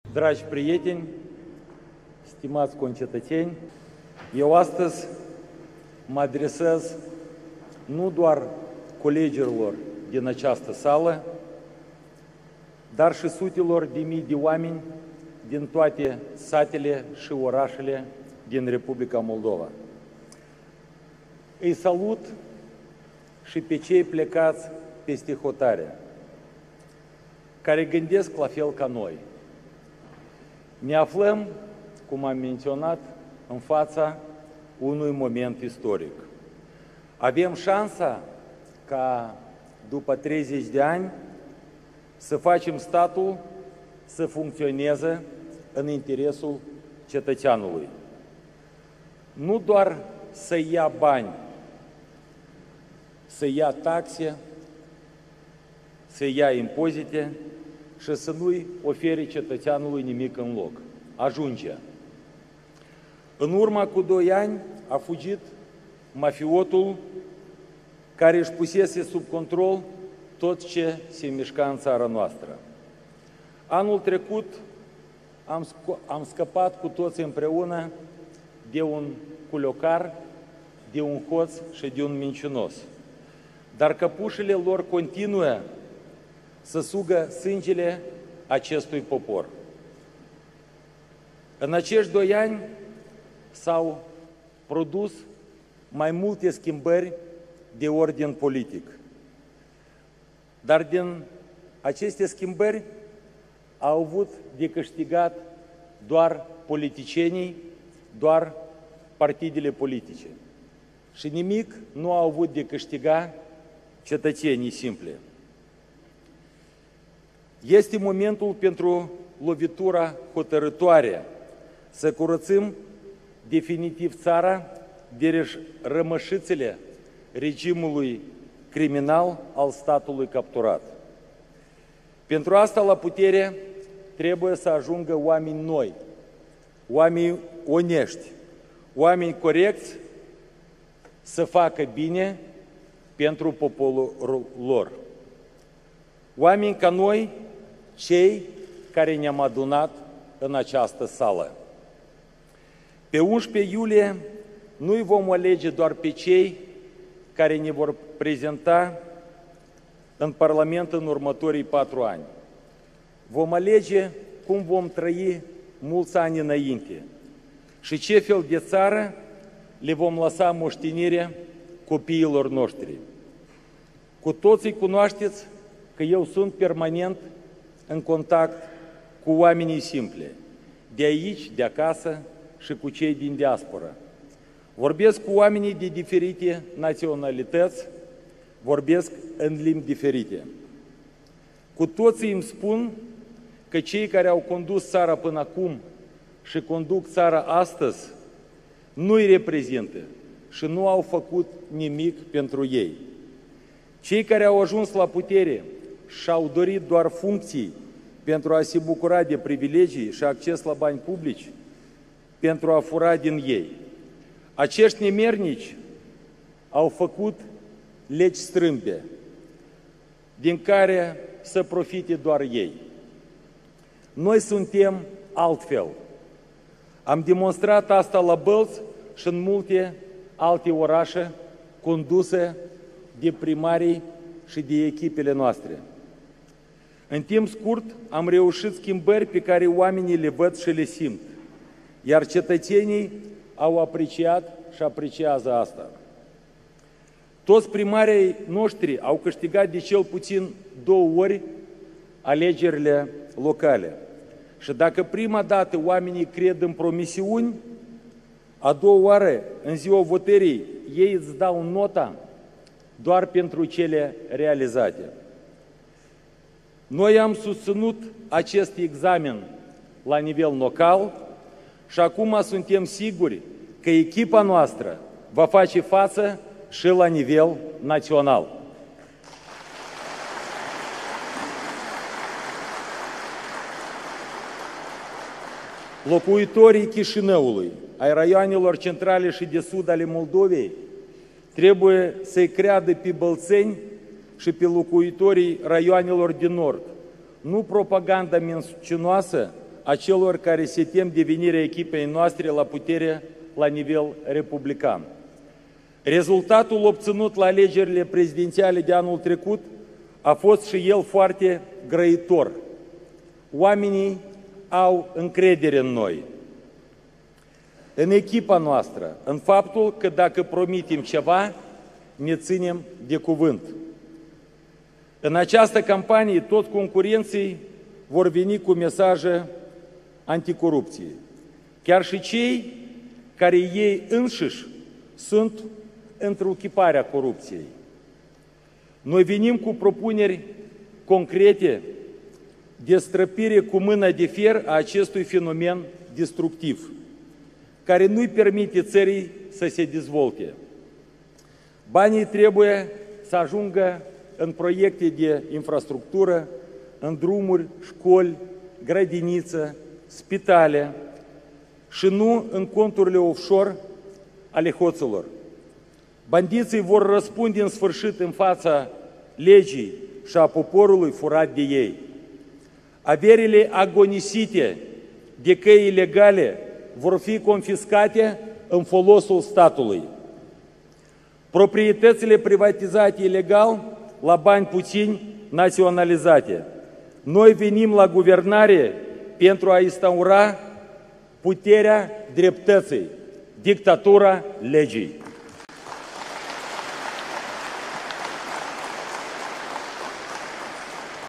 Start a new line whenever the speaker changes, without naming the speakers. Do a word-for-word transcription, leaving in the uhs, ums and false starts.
Dragi prieteni, stimați concetățeni, eu astăzi mă adresez nu doar colegilor din această sală, dar și sutelor de mii de oameni din toate satele și orașele din Republica Moldova. Îi salut și pe cei plecați peste hotare, care gândesc la fel ca noi. Ne aflăm, cum am menționat, în fața unui moment istoric. Avem șansa ca, după treizeci de ani, să facem statul să funcționeze în interesul cetățeanului. Nu doar să ia bani, să ia taxe, să ia impozite și să nu-i ofere cetățeanului nimic în loc. Ajunge. În urmă cu doi ani a fugit mafiotul care își pusese sub control tot ce se mișca în țara noastră. Anul trecut am, am scăpat cu toți împreună de un culocar, de un hoț și de un minciunos. Dar căpușile lor continuă să sugă sângele acestui popor. În acești doi ani s-au produs mai multe schimbări de ordin politic. Dar din aceste schimbări au avut de câștigat doar politicienii, doar partidele politice. Și nimic nu au avut de câștigat cetățenii simple. Este momentul pentru lovitura hotărătoare, să curățăm definitiv țara de rămășițele regimului criminal al statului capturat. Pentru asta la putere trebuie să ajungă oameni noi, oameni onești, oameni corecți să facă bine pentru poporul lor. Oameni ca noi, cei care ne-am adunat în această sală. Pe unsprezece iulie nu-i vom alege doar pe cei care ne vor prezenta în Parlament în următorii patru ani. Vom alege cum vom trăi mulți ani înainte și ce fel de țară le vom lăsa moștenire copiilor noștri. Cu toții cunoașteți că eu sunt permanent în contact cu oamenii simple, de aici, de acasă și cu cei din diaspora. Vorbesc cu oamenii de diferite naționalități, vorbesc în limbi diferite. Cu toții îmi spun că cei care au condus țara până acum și conduc țara astăzi nu îi reprezintă și nu au făcut nimic pentru ei. Cei care au ajuns la putere și-au dorit doar funcții pentru a se bucura de privilegii și acces la bani publici, pentru a fura din ei. Acești nemernici au făcut legi strâmbe, din care să profite doar ei. Noi suntem altfel. Am demonstrat asta la Bălți și în multe alte orașe conduse de primarii și de echipele noastre. În timp scurt am reușit schimbări pe care oamenii le văd și le simt, iar cetățenii au apreciat și apreciază asta. Toți primarii noștri au câștigat de cel puțin două ori alegerile locale. Și dacă prima dată oamenii cred în promisiuni, a doua oară, în ziua votării, ei îți dau nota doar pentru cele realizate. Noi am susținut acest examen la nivel local și acum suntem siguri că echipa noastră va face față și la nivel național. Locuitorii Chișinăului, ai raioanelor centrale și de sud ale Moldovei, trebuie să-i creadă pe bălțeni și pe locuitorii raioanelor din nord. Nu propaganda mincinoasă a celor care se tem de venirea echipei noastre la putere la nivel republican. Rezultatul obținut la alegerile prezidențiale de anul trecut a fost și el foarte grăitor. Oamenii au încredere în noi, în echipa noastră, în faptul că dacă promitem ceva, ne ținem de cuvânt. În această campanie, toți concurenții vor veni cu mesaje anticorupție. Chiar și cei care ei înșiși sunt întruchiparea corupției. Noi venim cu propuneri concrete de străpire cu mâna de fier a acestui fenomen destructiv, care nu-i permite țării să se dezvolte. Banii trebuie să ajungă în proiecte de infrastructură, în drumuri, școli, grădiniță, spitale și nu în conturile offshore ale hoților. Bandiții vor răspunde în sfârșit în fața legii și a poporului furat de ei. Averile agonisite de căi ilegale vor fi confiscate în folosul statului. Proprietățile privatizate ilegal la bani puțini naționalizate. Noi venim la guvernare pentru a instaura puterea dreptății, dictatura legii.